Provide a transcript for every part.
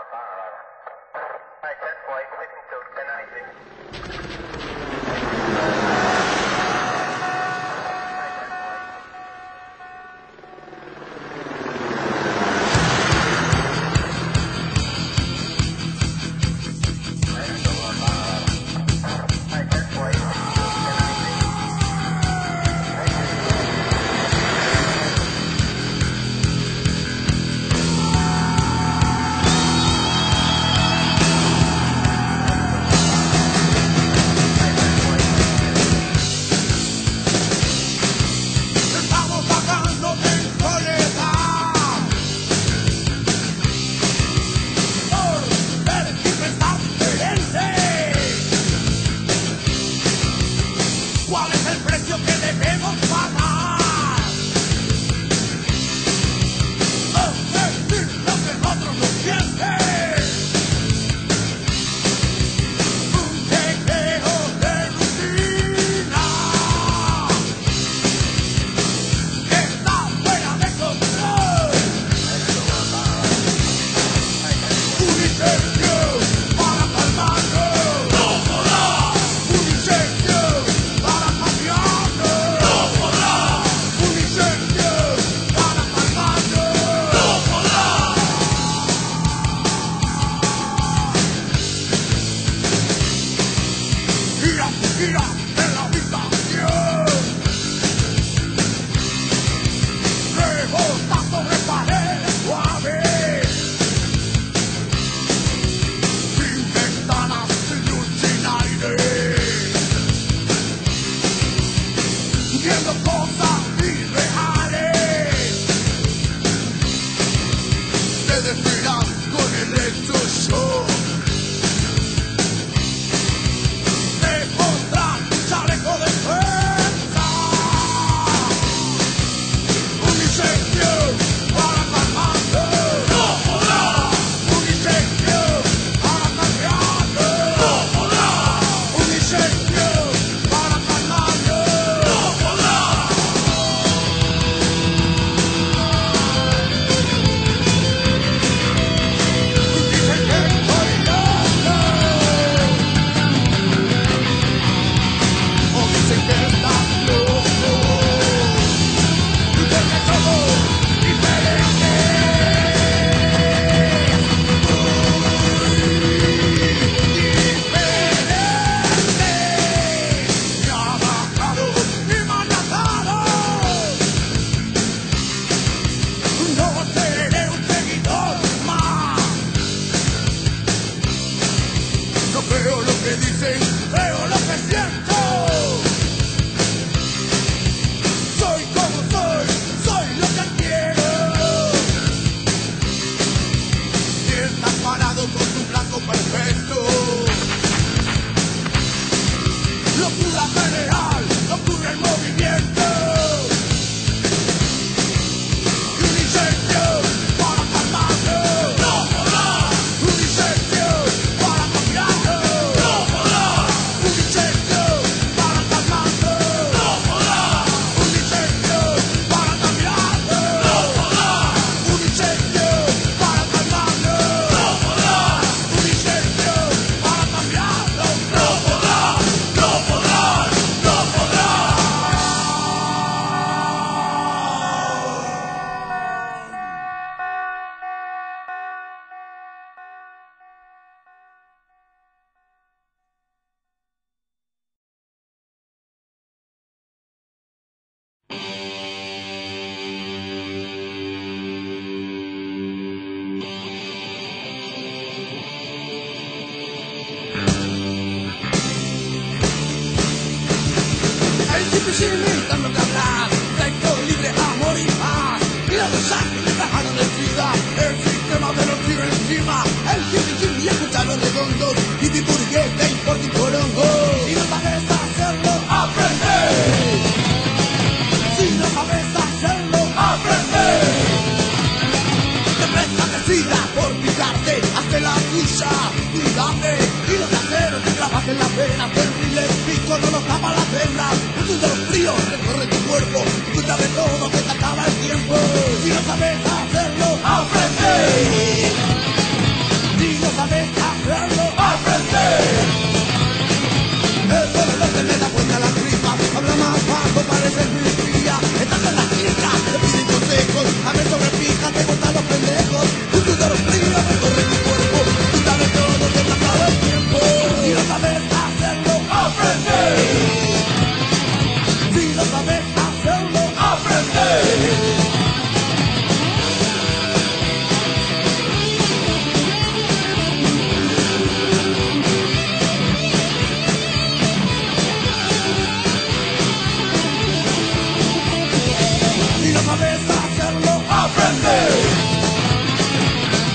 En la pena, terrible pico, no nos tapa las venas. Un sudor frío recorre tu cuerpo,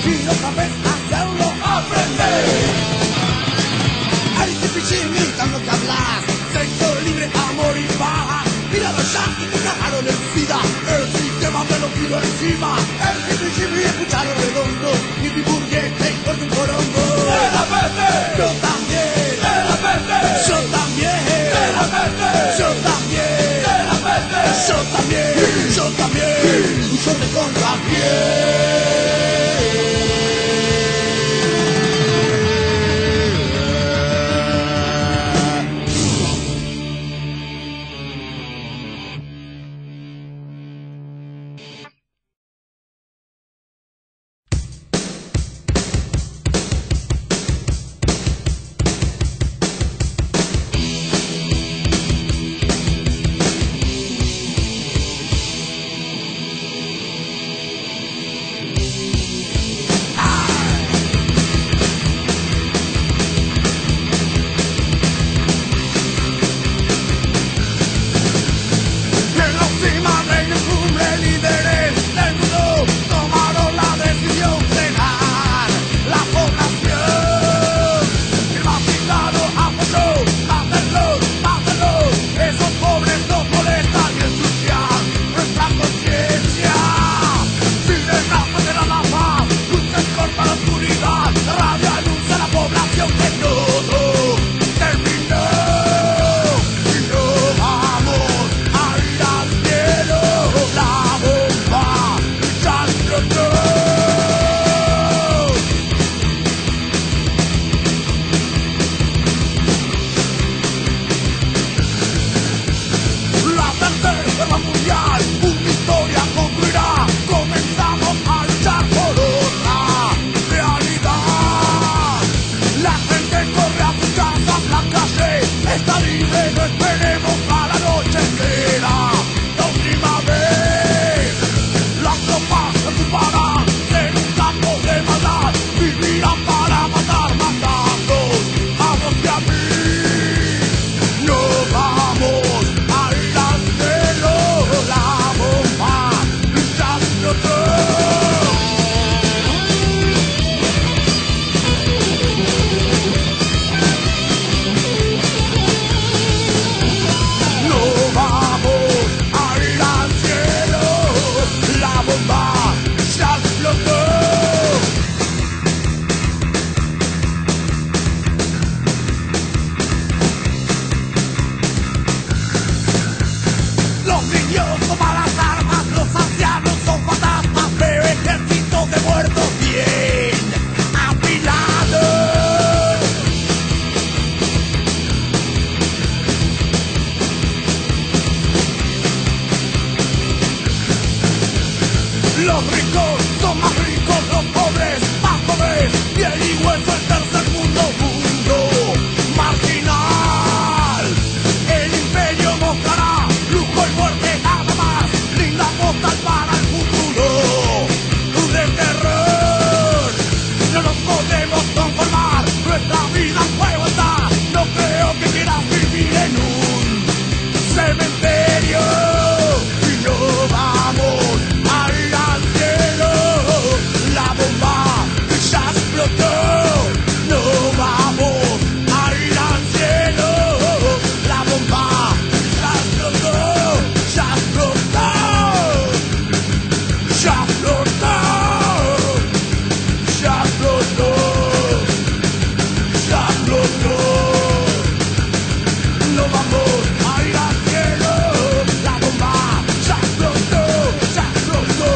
y otra vez hacerlo aprender. Ay, Chipichimi, tanto que hablas, sexo libre, amor y paz. Míralo ya y te cagaron el SIDA, el sistema me lo pido encima. El Chipichimi, escuchalo redondo, y mi burguete y corte un corongo. ¡De la peste! Yo también. ¡De la peste! Yo también. ¡De la peste! Yo también. ¡De la peste! Yo también. Yo también. Yo te contagié. Los ricos son más ricos, los pobres más pobres. Piel y hueso el tercer mundo, mundo marginal. El imperio mostrará lujo y muerte nada más. Linda postal para el futuro de terror. No nos podemos conformar, nuestra vida en juego está. No creo que quieras vivir en un cementerio. Y no vamos a ir al cielo. La bomba ya explotó. No vamos a ir al cielo. La bomba ya explotó. Ya explotó. Ya explotó. Ya explotó. Ya explotó. No vamos a ir al cielo. La bomba ya explotó. Ya explotó.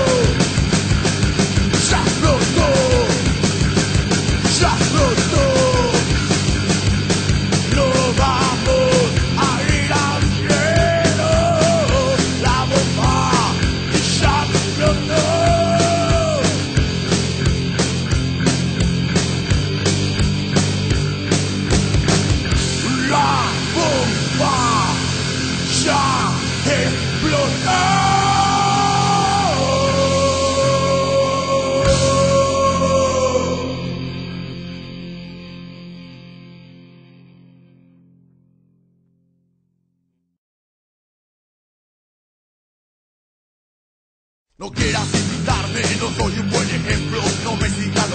Ya explotó. Ya explotó. No vamos a ir al cielo. La bomba ya explotó. La bomba ya explotó. No quieras invitarme, no soy un buen ejemplo. No me sigas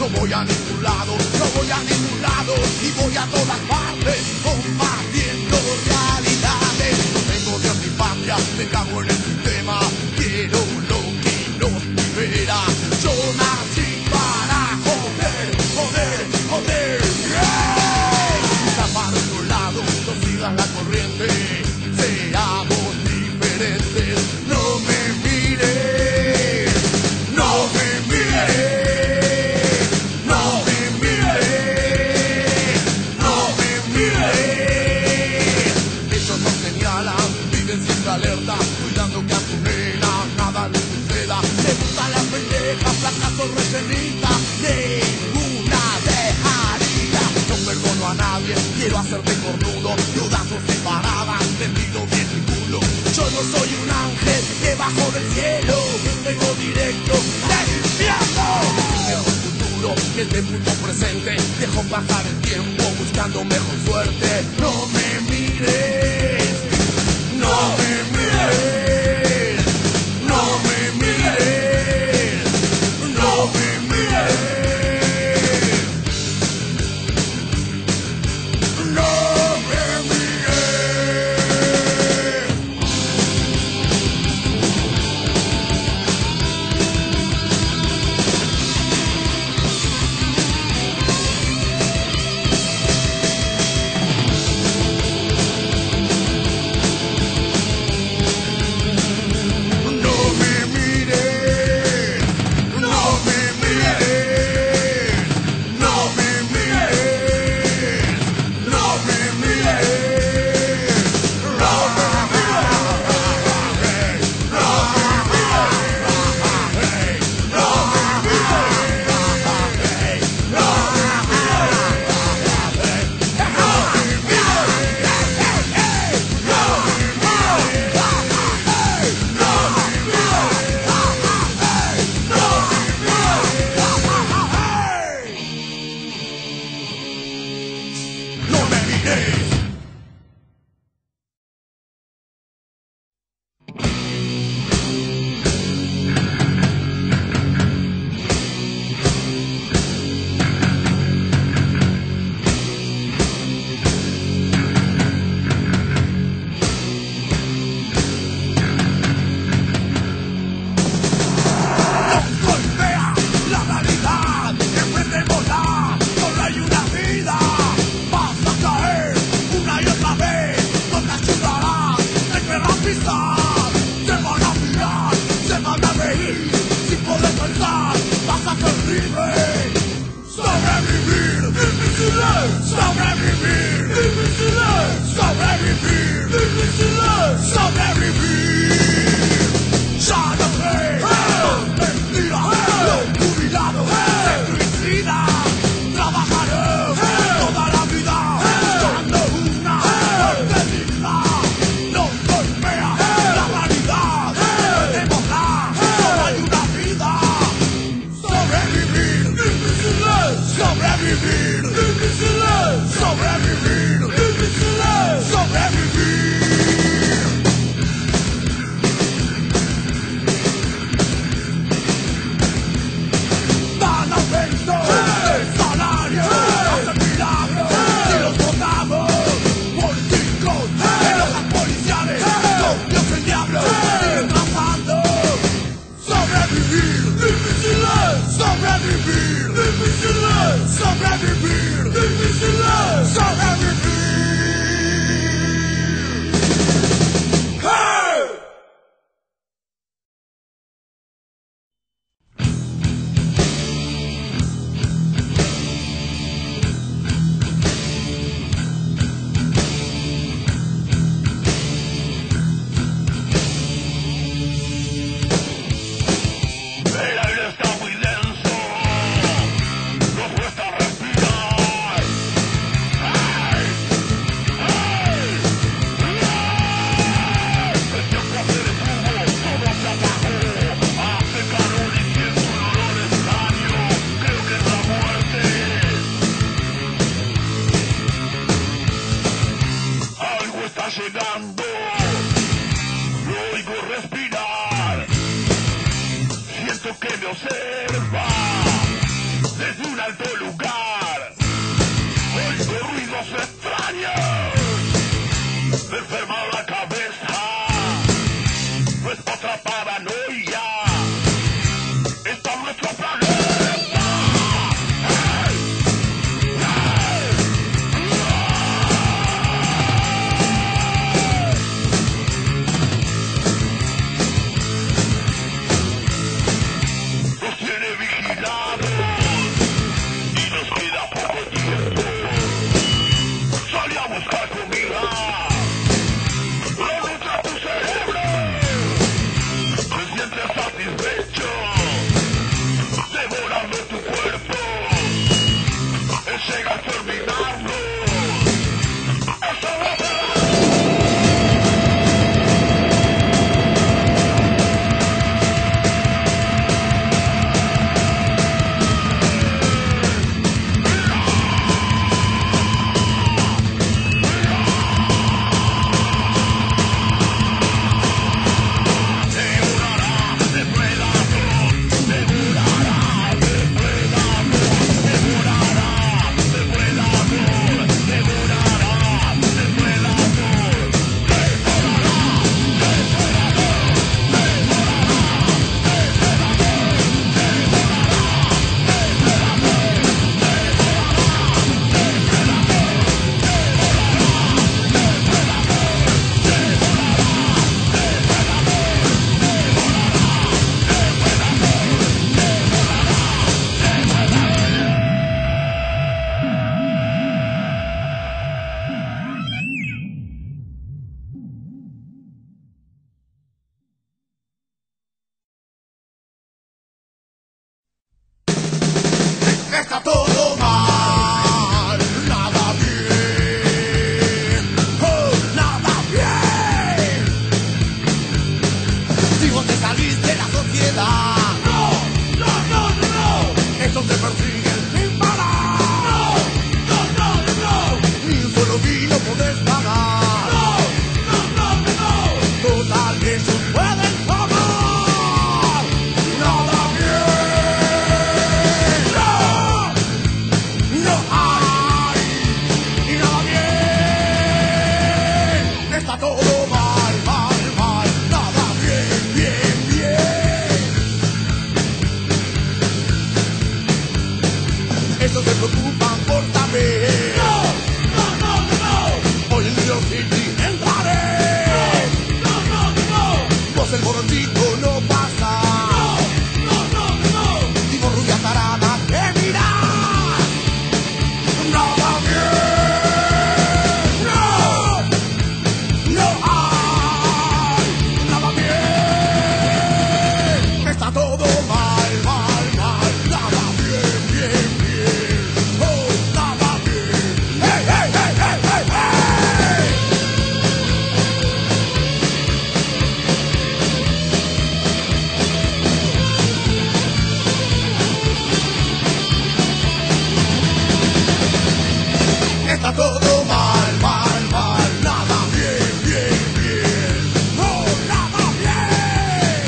no voy a ningún lado, no voy a ningún lado, y voy a todas partes, combatiendo realidades. No tengo Dios ni patria, me cago en el sistema, quiero lo que nos libera. Yo nací para joder, joder, joder, yeah. Zafar de un lado, no sigas la corriente, seamos diferentes. No me mires, no me mires, no me mires, no me mires. Ellos nos señalan, viven siempre alerta, cuidando que a tu nena nada le suceda. Le gustan las pendejas, fracasos rellenitas, ninguna dejaría. No perdono a nadie, quiero hacerte cornudo, dudazos separadas, tendido bien el culo. Yo no soy un ángel que bajo del cielo, vengo directo del infierno. Mejor futuro que el de puto presente, dejo pasar el tiempo buscando mejor suerte. No me mires, no me mires, no me mires, no me mires, no me mires. El aire está muy denso, no cuesta respirar. Ellos se preocupan por saber. No, no, no, no. Hoy en New York City entraré. No, no, no, no. Vos el borrachito no pasa. No, no, no, no. Digo rubia tarada que mira. Nada bien. No, no hay nada bien. Está todo mal, mal, mal. Nada bien, bien, bien. Oh, nada bien. Hey, hey, hey, hey, hey, hey. Está todo mal, mal, mal. Nada bien, bien, bien. Oh, nada bien.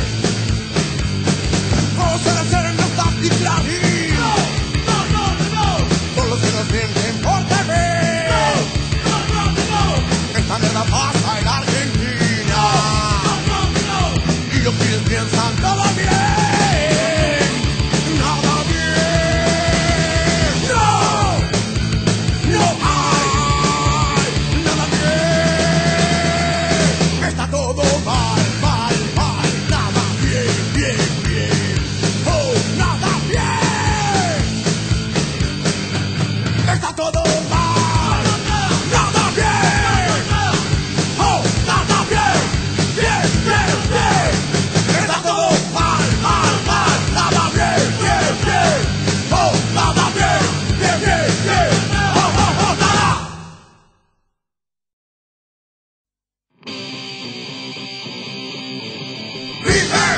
Vamos a hacer los taquiclaris. No, no, no, no. Por los que nos mienten por TV. No, no, no, no. Esta mierda pasa en Argentina. No, no, no. Y los pibes piensan todo bien. Nada bien. No, no hay nada bien. Está todo mal, mal, mal. Nada bien, bien, bien. Oh, nada bien. Está todo mal. Nada bien. Oh, nada bien. Bien, bien, bien. Está todo mal, mal, mal. Nada bien, bien, bien. Oh, nada bien. Bien, bien, bien. Oh, oh, oh, nada. Vive.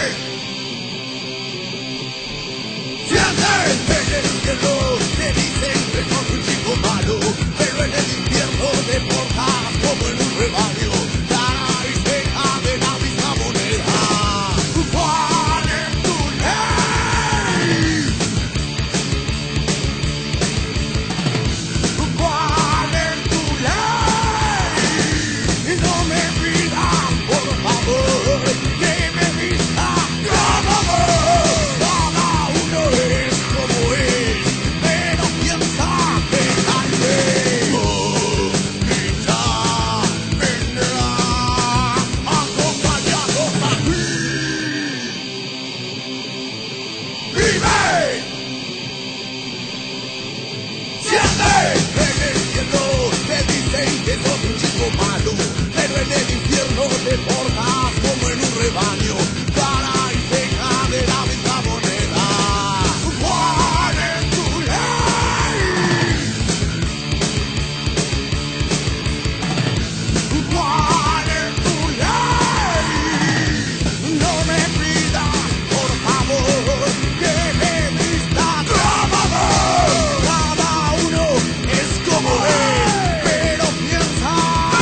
Siente. En el infierno te dicen que sos un chico malo, pero en el infierno te portas como en un rebaño. Cara y ceja de la misma moneda. ¿Cuál es tu ley? ¿Cuál es tu ley? No me pidas, por favor, que me vistas como vos. Cada uno es como es, pero piensa que tal vez vos quizás vendrás acompañados a mí. ¡Vive! ¡Siente! En el cielo te dicen que sos un chico malo, pero en el infierno te portas como en un rebaño. Cara y ceja de la misma moneda. ¿Cuál es tu ley? ¿Cuál es tu ley? No me pidas, por favor, que me vistas como vos. Cada uno es como es, pero piensa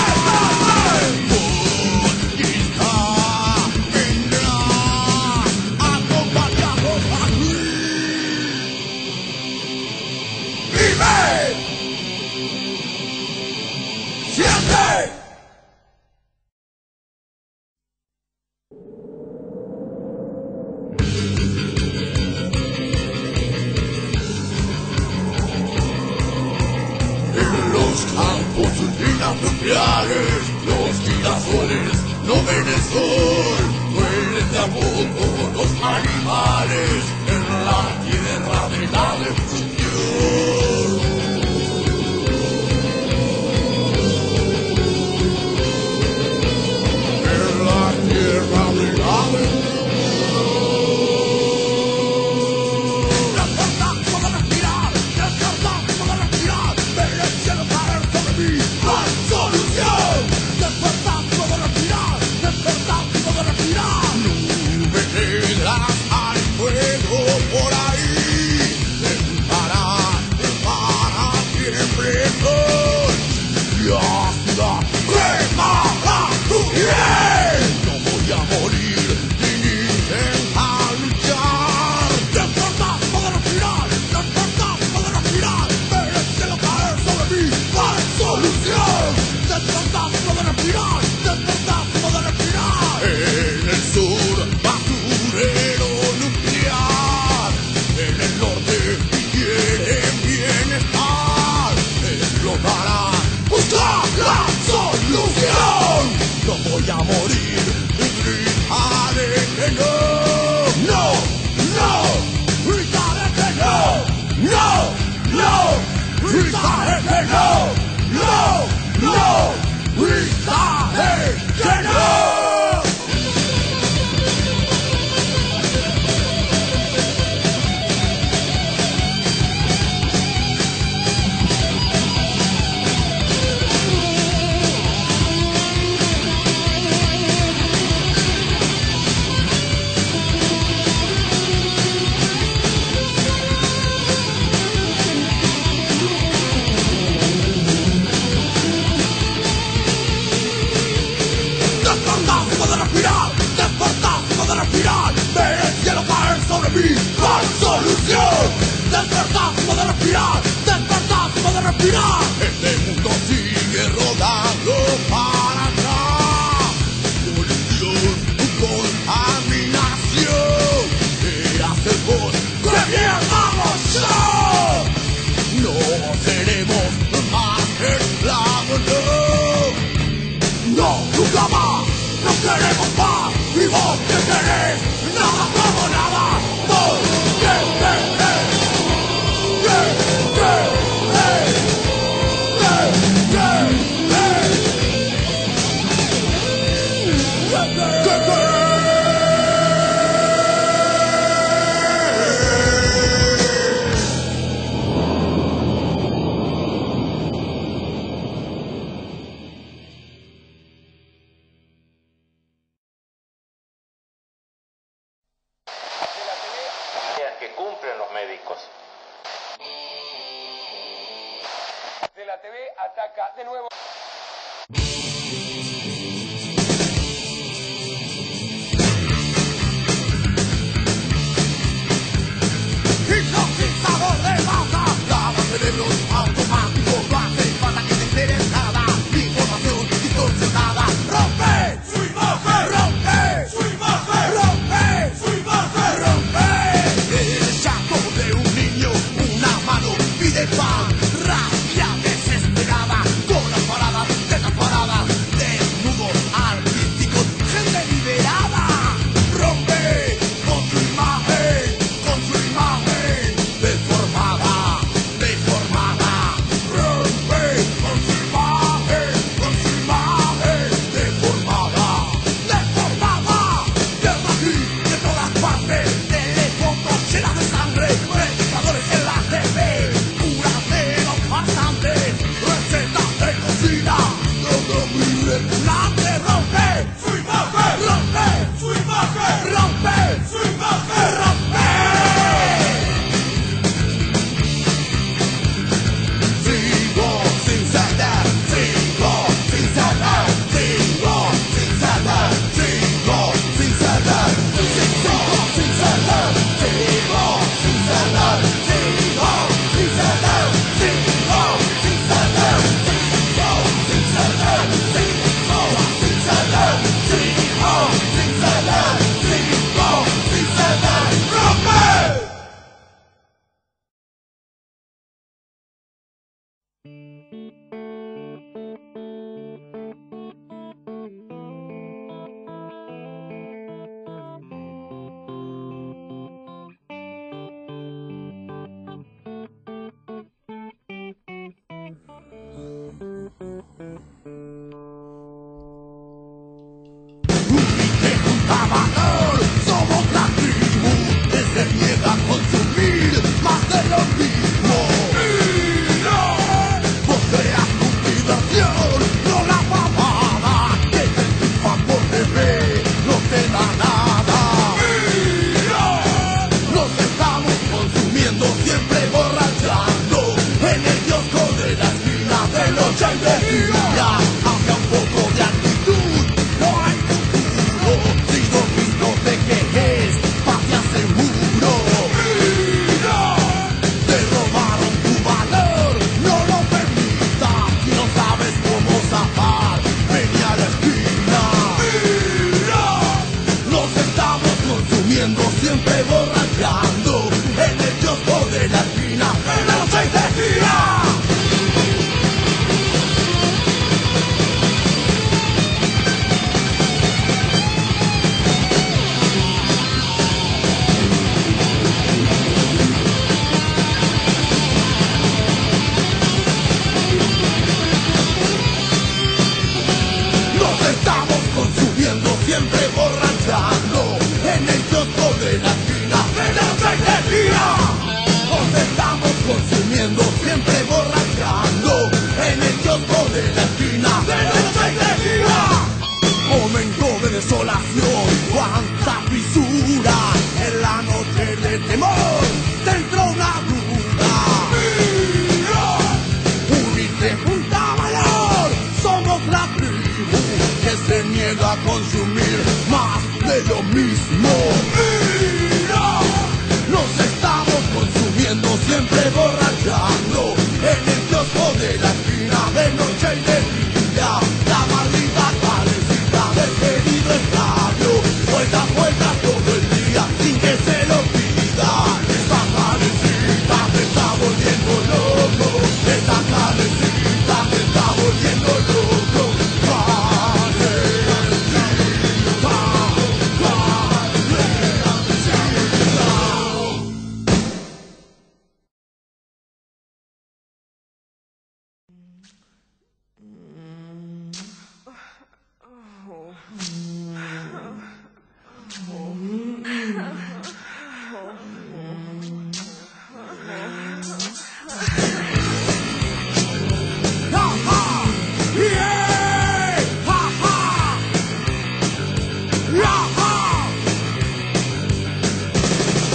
vos quizás vendrás acompañados a mí. ¡Vive! ¡Siente! En los campos sus minas nucleares, los girasoles no ven el sol. Mueren de a poco los animales en la tierra de la destrucción. En la tierra de la despertar, puedo respirar, despertar, puedo respirar, ver el cielo caer sobre mí, no hay solución. Despertar, puedo respirar, despertar, puedo respirar. Nubes negras, hay fuego por ahí, para la TV ataca de nuevo. Hipnotizador de masa, lava cerebros automáticos, no hace falta que te enteres nada. Información distorsionada, rompe su imagen, rompe su imagen, rompe su imagen, rompe. El llanto de un niño, una mano pide pan, rabia desesperada, zonas paradas, tetas paradas, desnudos artísticos, gente liberada. Rompe con su imagen, con su imagen deformada, deformada. Rompe con su imagen deformada, deformada. Desde aquí, de todas partes, telefontos llenas de sangre, predicadores en la TV, curas de los farsantes, recetas de cocina, todo muy repugnante. Rompe su imagen, rompe su imagen, rompe su imagen, rompe. Sigo sin ceder, sigo sin ceder, sigo sin ceder, sigo sin ceder, sigo sin ceder, sigo sin ceder, sigo sin ceder, sigo sin ceder, sigo sin ceder, sigo sin ceder, sigo sin ceder, sigo sin ceder, rompe. Valor, somos la tribu que se niega a consumir más de lo mismo. Vos creas tu diversión, no la pavada que te triunfan por TV, no te da nada. Nos estamos consumiendo, siempre borrachando en el kiosco de la esquina de noche y de día. Hacia un poco de actitud, no hay futuro. Si domingo te quejes, paz te aseguro. Te robaron tu valor, no lo permitas. Si no sabes cómo zafar, vení a la esquina. Nos estamos consumiendo, siempre borrachando en el kiosco de la esquina, en la noche y de día. Nos estamos consumiendo, siempre borrachando en el kiosco de la esquina, de la noche y de día. Nos estamos consumiendo, siempre borrachando en el kiosco de la esquina, de la noche y de día. Momento de desolación, cuánta fisura en la noche de temor, dentro una duda. Unite, junta valor, somos la tribu que se niega a consumir más de lo mismo. Nos estamos consumiendo, siempre borrachando en el kiosco de la esquina, de noche y de día. La maldita calecita del querido estadio, vueltas, vueltas todo el día sin que se lo pida. Esa calecita te está volviendo loco, esa calecita te está volviendo loco.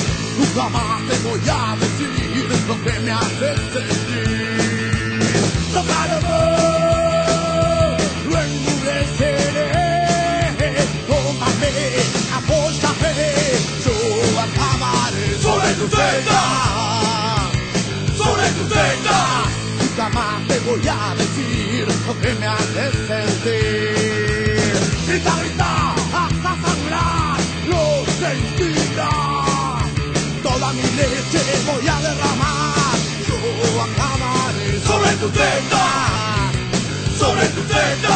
Jamás te voy a decir lo que me hace sentir. tocar amor, lo endureceré. Tómame, apóyame, yo acabaré sobre tu celda, sobre tu celda. Nunca más te voy a decir lo que me hace sentir. Grita, grita, hasta sangrar, lo sentirás. Toda mi leche voy a derramar, yo acabaré sobre tu celda, sobre tu celda,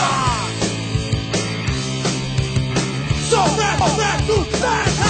sobre tu celda.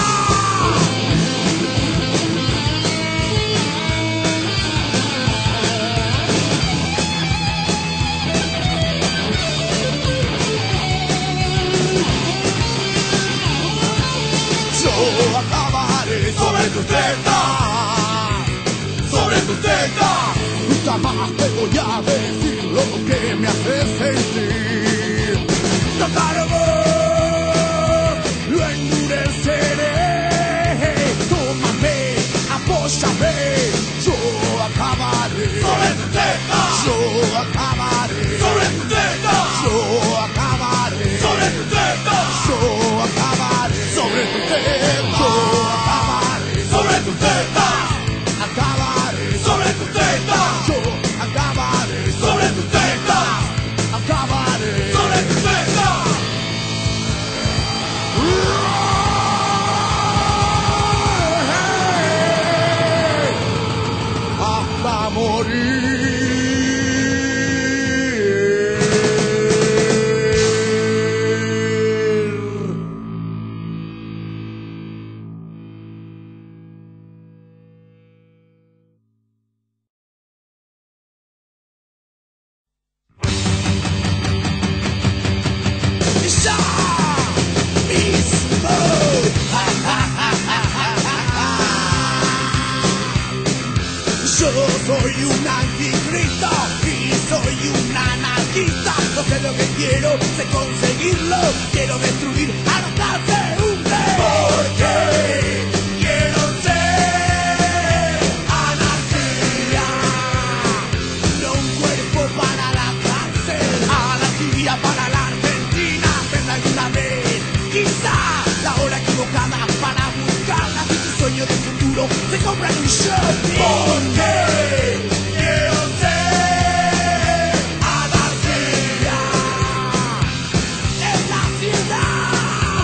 Yo acabaré sobre tu celda, sobre tu celda. Nunca más te voy a decir lo que me hace sentir. Tocar amor, lo endureceré. Tómame, apóyame, yo acabaré sobre tu celda, yo acabaré sobre tu celda, yo acabaré sobre tu celda, yo acabaré sobre tu celda, yo acabaré sobre tu celda, acabaré sobre tu celda, yo acabaré sobre tu celda, acabaré sobre tu celda. Hasta morir. Yo soy un anticristo y soy un anarquista. No sé lo que quiero, sé conseguirlo. Quiero destruir a la clase hunde. Porque quiero ser anarquía, no un cuerpo para la cárcel. Anarquía para la Argentina. Vendrá alguna vez, quizá la hora equivocada para buscarla. Y tu sueño de futuro se compra en un shopping. Porque quiero ser anarquía en la ciudad.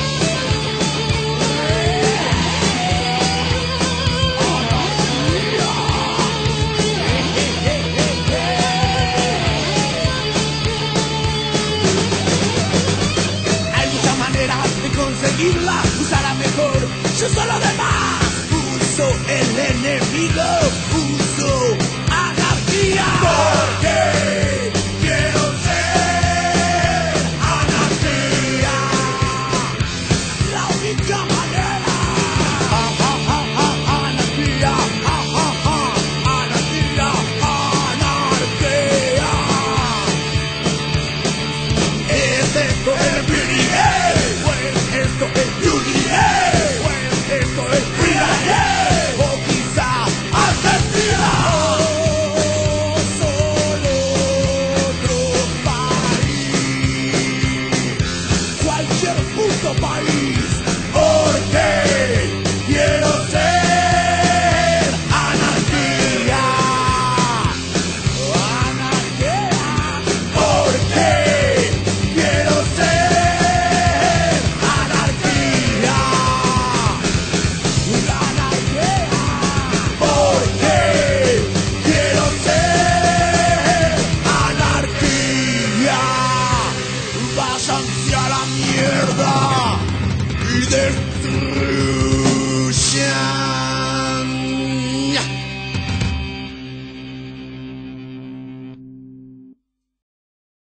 Hay muchas maneras de conseguirla, usará mejor. Yo soy lo demás, uso el enemigo.